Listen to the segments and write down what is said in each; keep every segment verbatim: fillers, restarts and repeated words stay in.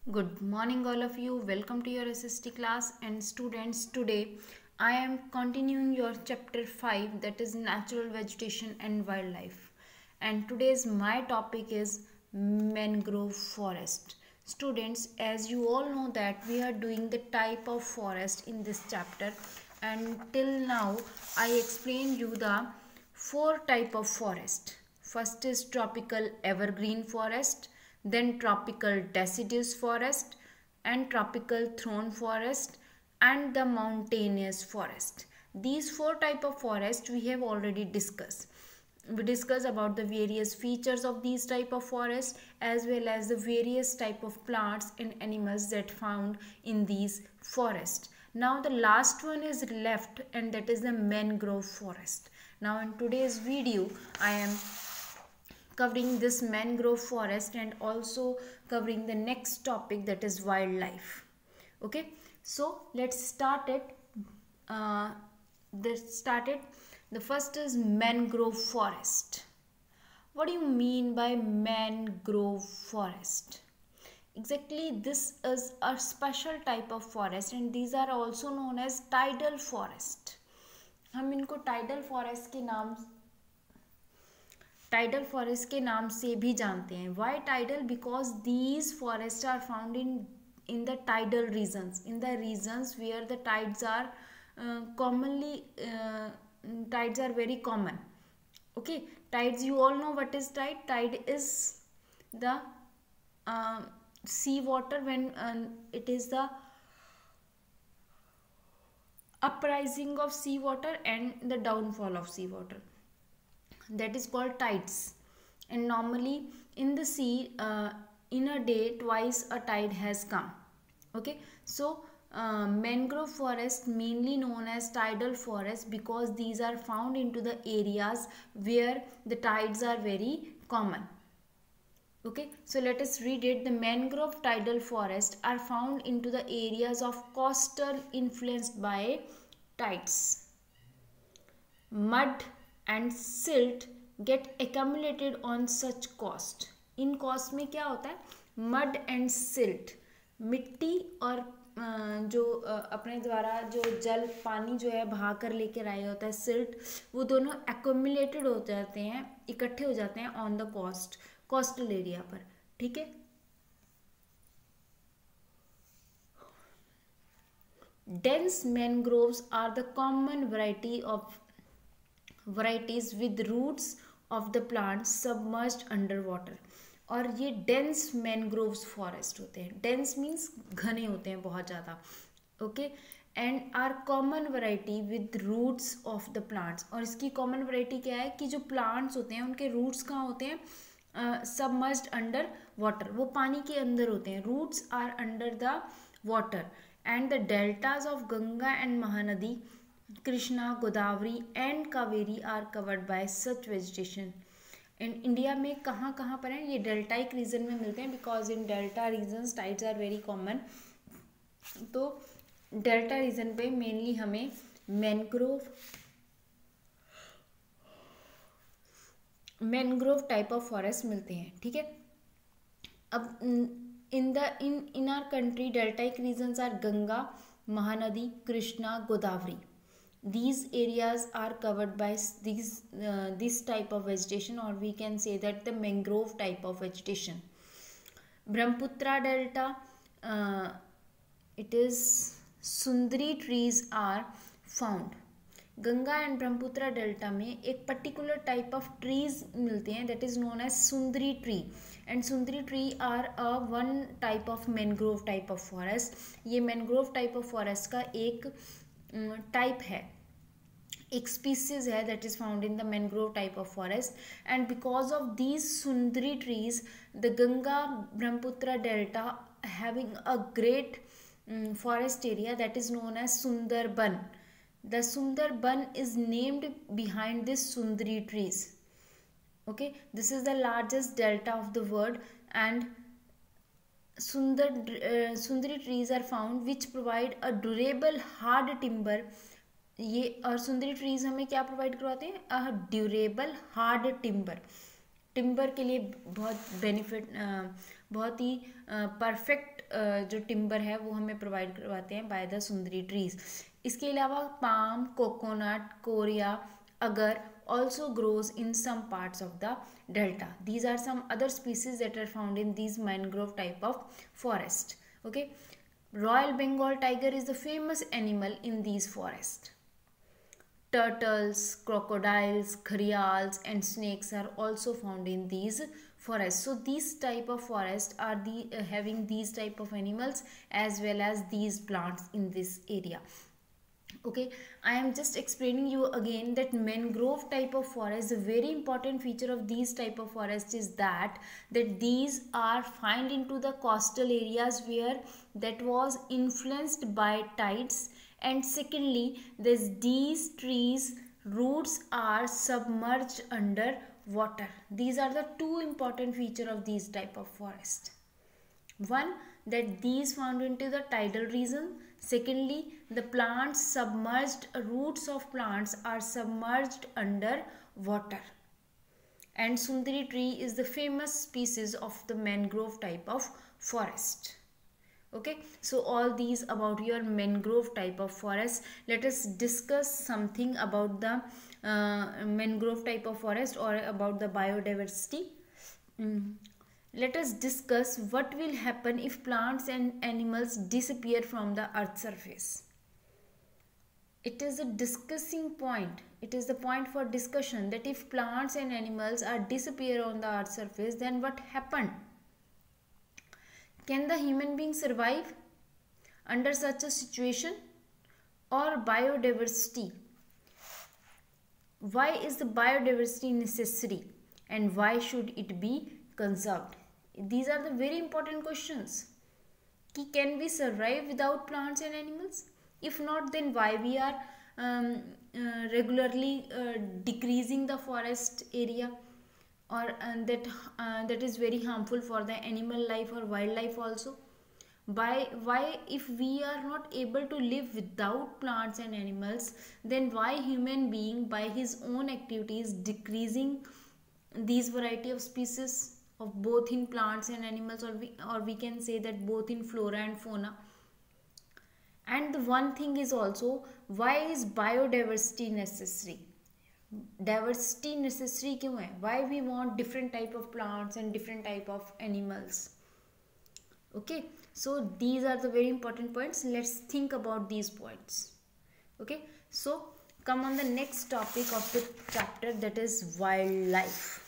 Good morning, all of you. Welcome to your S S T class. And students, today I am continuing your chapter five, that is Natural Vegetation and Wildlife. And today's my topic is mangrove forest. Students, as you all know that we are doing the type of forest in this chapter, and till now I explained you the four type of forest. First is tropical evergreen forest, then tropical deciduous forest, and tropical thorn forest, and the mountainous forest. These four type of forest we have already discussed. We discuss about the various features of these type of forest as well as the various type of plants and animals that found in these forests. Now the last one is left, and that is the mangrove forest. Now in today's video I am covering this mangrove forest and also covering the next topic, that is wildlife. Okay, so let's start it. Uh, let's start it. The first is mangrove forest. What do you mean by mangrove forest? Exactly, this is a special type of forest, and these are also known as tidal forest. हम इनको tidal forest के नाम tidal forest के नाम से भी जानते हैं. Why tidal? Because these forest are found in in the tidal regions, in the regions where the tides are commonly uh, tides are very common. Okay, tides, you all know what is tide. Tide is the uh, sea water when uh, it is the uprising of sea water and the downfall of sea water, that is called tides. And normally in the sea uh, in a day twice a tide has come. Okay, so uh, mangrove forest mainly known as tidal forest because these are found into the areas where the tides are very common. Okay, so let us read it. The mangrove tidal forest are found into the areas of coastal influenced by tides. Mud and silt get accumulated on such coast. इन coast में क्या होता है? Mud and silt, मिट्टी और जो अपने द्वारा जो जल पानी जो है बहा कर लेकर आया होता है, सिल्ट, वो दोनों accumulated हो जाते हैं, इकट्ठे हो जाते हैं on the coast, coastal area पर. ठीक है. Dense mangroves are the common variety of varieties with roots of the plant submerged under water. और ये dense mangroves forest होते हैं. Dense means घने होते हैं बहुत ज़्यादा. Okay, and are common variety with roots of the plants. और इसकी common variety क्या है कि जो plants होते हैं उनके roots कहाँ होते हैं? uh, submerged under water, वो पानी के अंदर होते हैं. Roots are under the water, and the deltas of Ganga and Mahanadi, Krishna, Godavari and Kaveri are covered by such vegetation. In India में कहाँ कहाँ पर हैं? ये डेल्टाइक रीजन में मिलते हैं because in delta regions tides are very common. तो डेल्टा रीजन पे मेनली हमें mangrove mangrove type of forest मिलते हैं. ठीक है. अब in the in in our country deltaic regions are Ganga, Mahanadi, Krishna, Godavari. These areas are covered by these uh, this type of vegetation, or we can say that the mangrove type of vegetation. Brahmaputra delta, uh, it is sundari trees are found. Ganga and Brahmaputra delta में एक particular type of trees मिलते हैं, that is known as sundari tree. And sundari tree are a one type of mangrove type of forest. ये mangrove type of forest का एक type है, एक species है that is found in the mangrove type of forest. And because of these sundari trees, the Ganga Brahmaputra delta having a great um, forest area that is known as Sundarban. The Sundarban is named behind this sundari trees. Okay, this is the largest delta of the world, and Sundar, uh, Sundari trees are found which provide a durable hard timber. ये और सुंदरी trees हमें क्या provide करवाते हैं? A durable hard timber. Timber के लिए बहुत benefit बहुत ही परफेक्ट जो टिम्बर है वो हमें प्रोवाइड करवाते हैं बाय द सुंदरी ट्रीज। इसके अलावा पाम, कोकोनट, कोरिया, अगर also grows in some parts of the delta. These are some other species that are found in these mangrove type of forest. Okay, Royal Bengal tiger is the famous animal in these forests. Turtles, crocodiles, gharials and snakes are also found in these forests. So these type of forests are the uh, having these type of animals as well as these plants in this area. Okay, I am just explaining you again that mangrove type of forest, the very important feature of these type of forests is that that these are found into the coastal areas where that was influenced by tides, and secondly this these trees roots are submerged under water. These are the two important feature of these type of forest. One, that these found into the tidal region. Secondly, the plants submerged, roots of plants are submerged under water. And Sundari tree is the famous species of the mangrove type of forest. Okay, so all these about your mangrove type of forest. Let us discuss something about the uh, mangrove type of forest or about the biodiversity. Mm. Let us discuss what will happen if plants and animals disappear from the earth's surface. It is a discussing point. It is the point for discussion that if plants and animals are disappear on the earth's surface, then what happened? Can the human being survive under such a situation? Or biodiversity? Why is the biodiversity necessary and why should it be conserved? These are the very important questions. Can we survive without plants and animals? If not, then why we are um, uh, regularly uh, decreasing the forest area, or uh, that uh, that is very harmful for the animal life or wildlife also. Why, why if we are not able to live without plants and animals, then why human being by his own activities decreasing these variety of species of both in plants and animals, or we, or we can say that both in flora and fauna. And the one thing is also, why is biodiversity necessary? Diversity necessary क्यों है? Why we want different type of plants and different type of animals? Okay, so these are the very important points. Let's think about these points. Okay, so come on the next topic of the chapter, that is wildlife.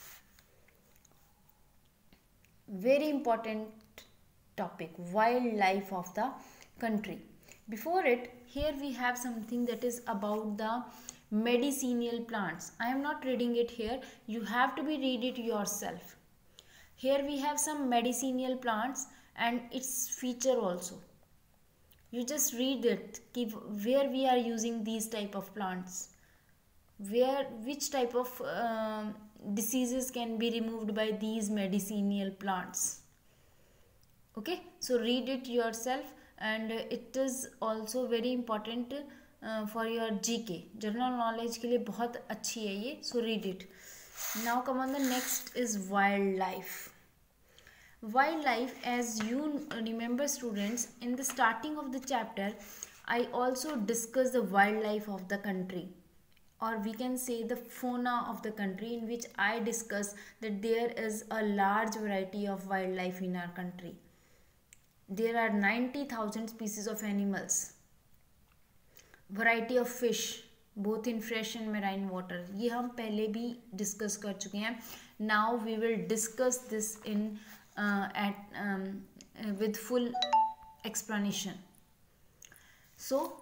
Very important topic, wildlife of the country. Before it, here we have something that is about the medicinal plants. I am not reading it here, you have to be read it yourself. Here we have some medicinal plants and its feature also. You just read it, where we are using these type of plants, where which type of uh, diseases can be removed by these medicinal plants. Okay, so read it yourself, and it is also very important uh, for your G K, general knowledge के लिए बहुत अच्छी है ये. So read it. Now come on, the next is wildlife. Wildlife, as you remember students, in the starting of the chapter I also discussed the wildlife of the country, or we can say the fauna of the country, in which I discuss that there is a large variety of wildlife in our country. There are ninety thousand species of animals, variety of fish, both in fresh and marine water. ये हम पहले भी discuss कर चुके हैं. Now we will discuss this in uh, at um, uh, with full explanation. So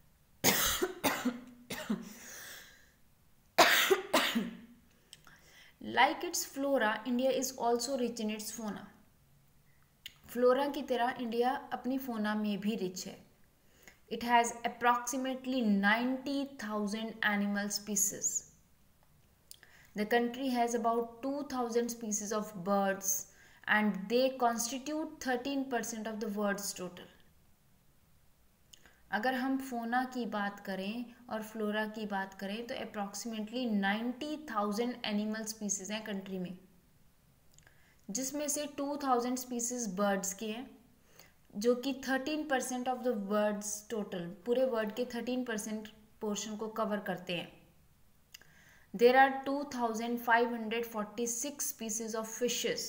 like its flora, India is also rich in its fauna. Flora की तरह India अपनी फोना में भी रिच है. It has approximately ninety thousand animal species. The country has about two thousand species of birds and they constitute thirteen percent of the world's total. अगर हम फोना की बात करें और फ्लोरा की बात करें तो approximately ninety thousand animal species हैं कंट्री में. जिसमें से टू थाउजेंड स्पीसीज बर्ड्स के हैं, जो कि thirteen percent of the birds total, पूरे वर्ड के थर्टीन परसेंट पोर्शन को कवर करते हैं. There are two thousand five hundred forty six species of fishes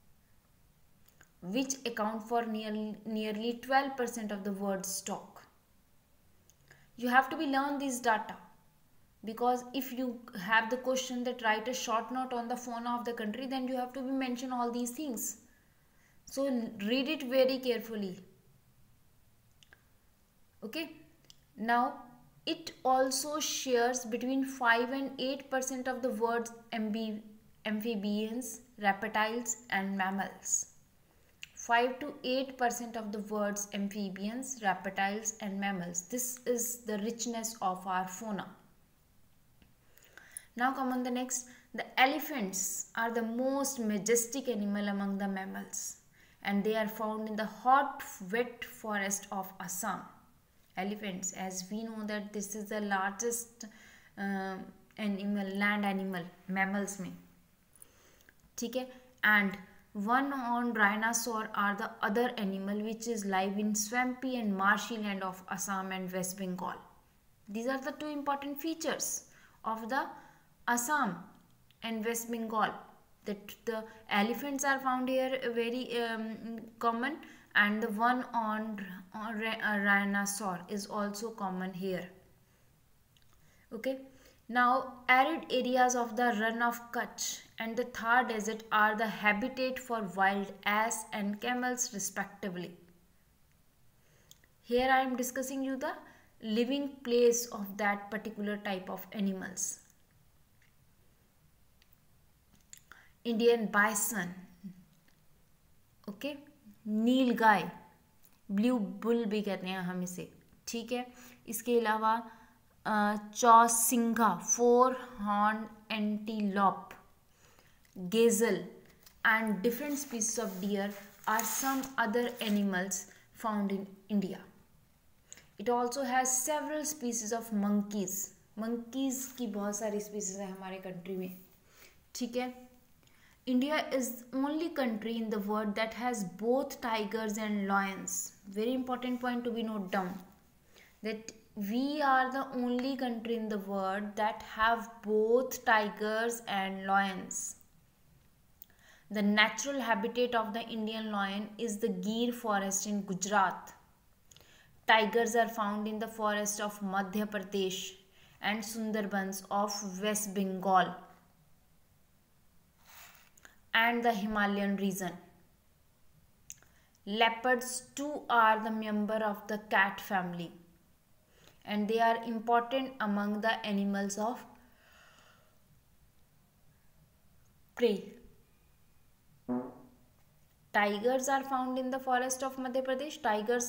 which account for nearly, nearly twelve percent of the world's stock. You have to be learn this data, because if you have the question that write a short note on the fauna of the country, then you have to be mention all these things. So read it very carefully. Okay. Now it also shares between five and eight percent of the world's amphibians, reptiles and mammals. five to eight percent of the world's amphibians, reptiles and mammals. This is the richness of our fauna. Now come on the next. The elephants are the most majestic animal among the mammals, and they are found in the hot wet forest of Assam. Elephants, as we know that this is the largest uh, animal, land animal, mammals में, ठीक है. And one-horned rhinoceros are the other animal which is live in swampy and marshy land of Assam and West Bengal. These are the two important features of the Assam and West Bengal. That the elephants are found here very um, common, and the one-horned rhinoceros is also common here. Okay. Now, arid areas of the Run of Kutch and the Thar Desert are the habitat for wild ass and camels respectively. Here I am discussing you the living place of that particular type of animals. Indian bison, okay, nilgai, blue bull भी कहते हैं हम इसे, ठीक है. इसके अलावा chausingha, four horn antelope, gazelle and different species of deer are some other animals found in India. It also has several species of monkeys. monkeys की बहुत सारी species है हमारे country में, ठीक है. India is the only country in the world that has both tigers and lions. Very important point to be noted down, that we are the only country in the world that have both tigers and lions. The natural habitat of the Indian lion is the Gir forest in Gujarat. Tigers are found in the forest of Madhya Pradesh and Sundarbans of West Bengal and the Himalayan region. Leopards too are the member of the cat family, and they are important among the animals of prey. Tigers are found in the forest of Madhya Pradesh. Tigers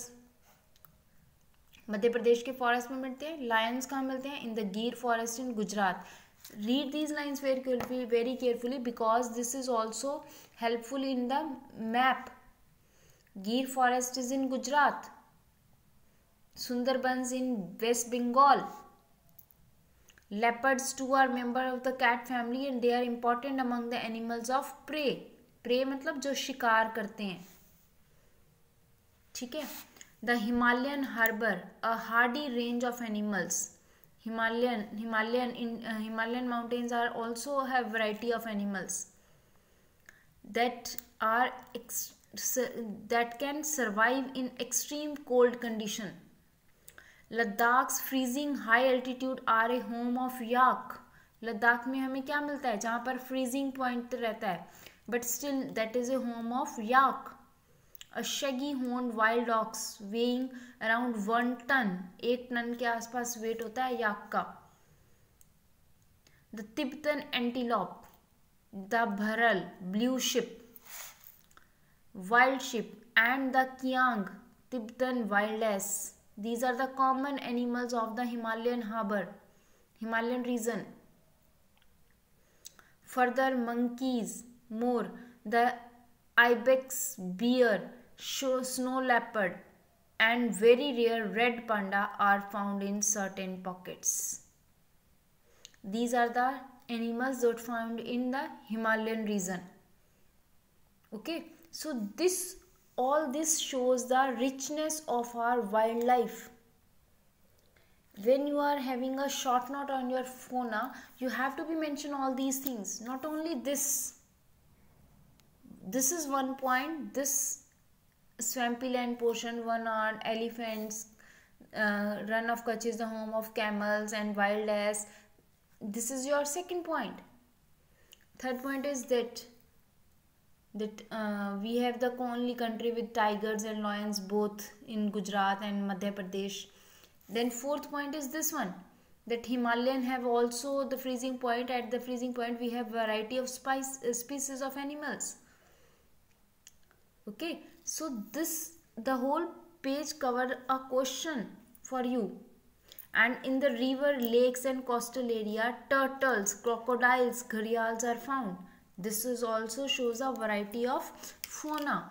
Madhya Pradesh के forest में मिलते हैं. Lions कहाँ मिलते हैं? In the Gir forest in Gujarat. Read these lines very carefully, very carefully because this is also helpful in the map. Gir forest is in Gujarat. Sundarbans in West Bengal. Leopards too are member of the cat family and they are important among the animals of prey. Prey मतलब जो शिकार करते हैं, ठीक है. The Himalayan harbour, a hardy range of animals. Himalayan Himalayan in uh, Himalayan mountains are also have variety of animals that are ex that can survive in extreme cold condition. Ladakh's freezing high altitude are a home of yak. Ladakh में हमें क्या मिलता है? जहाँ पर freezing point रहता है, but still that is a home of yak. A shaggy horned wild ox weighing around one ton, एक टन के आसपास वेट होता है याक का. The Tibetan antelope, the bharal, blue sheep, wild sheep and the kiang, Tibetan wild ass. These are the common animals of the Himalayan harbour, Himalayan region. Further, monkeys, more, the ibex, bear, snow leopard and very rare red panda are found in certain pockets. These are the animals that found in the Himalayan region. Okay, so this all this shows the richness of our wildlife. When you are having a short note on your fauna, you have to be mention all these things. Not only this, this is one point. This swampy land portion, one are elephants, uh, run of Kutch is the home of camels and wild ass. This is your second point. Third point is that that uh, we have the only country with tigers and lions both in Gujarat and Madhya Pradesh. Then fourth point is this one, that Himalayan have also the freezing point. At the freezing point we have variety of spice, uh, species of animals. Okay, so this the whole page covered a question for you. And in the river, lakes and coastal area, turtles, crocodiles, gharials are found. This is also shows a variety of fauna.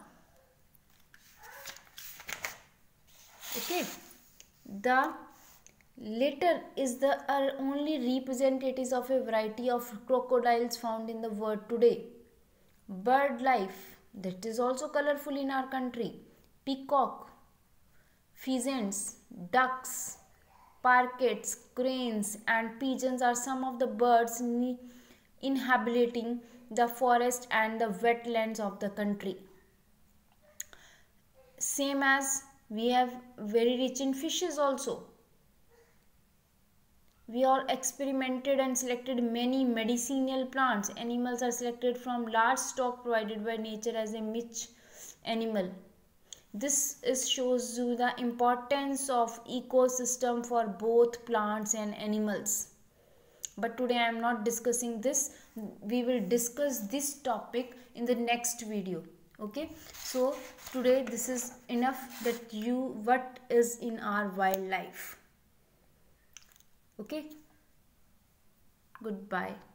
Okay, the latter is the are only representatives of a variety of crocodiles found in the world today. Bird life, that is also colorful in our country. Peacock, pheasants, ducks, parrots, cranes and pigeons are some of the birds inhabiting the forest and the wetlands of the country. Same as we have very rich in fishes also. We all experimented and selected many medicinal plants. Animals are selected from large stock provided by nature as a niche animal. This is shows you the importance of ecosystem for both plants and animals. But today I am not discussing this. We will discuss this topic in the next video. Okay, so today this is enough that you what is in our wildlife. Okay, goodbye.